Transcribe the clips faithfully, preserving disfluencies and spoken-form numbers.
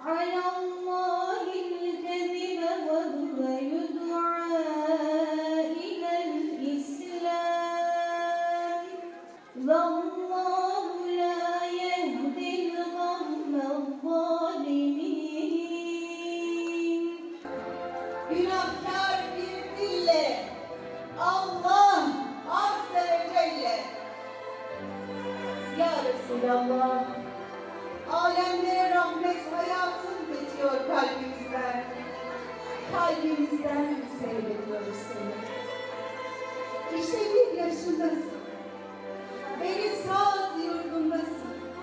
على الله الكذب وهو يدعى إلى الإسلام والله لا يهدي القوم الظالمين. Günahkar bir dille Allah Azze ve Celle, Ya Resulallah, alemlere rahmet hayatın bitiyor kalbimizden. Kalbimizden seyrediyoruz seni. İşte bir yaşındasın. Beni sağ yurdundasın.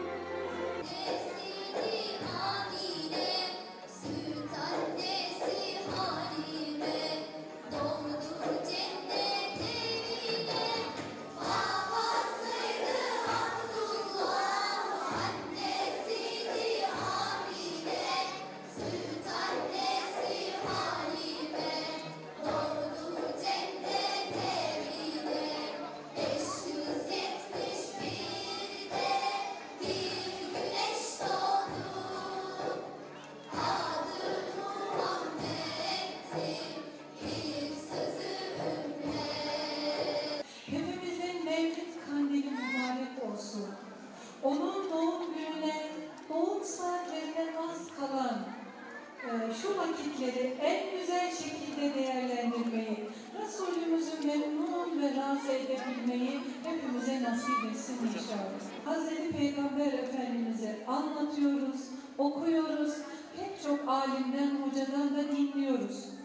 Hepimizin Mevlid kandili mübarek olsun. Onun doğum gününe, doğum saatlerine az kalan e, şu vakitleri en güzel şekilde değerlendirmeyi, Resulümüzü memnun ve razı edebilmeyi hepimize nasip etsin inşallah. Hazreti Peygamber Efendimiz'e anlatıyoruz, okuyoruz, pek çok alimden, hocadan da dinliyoruz.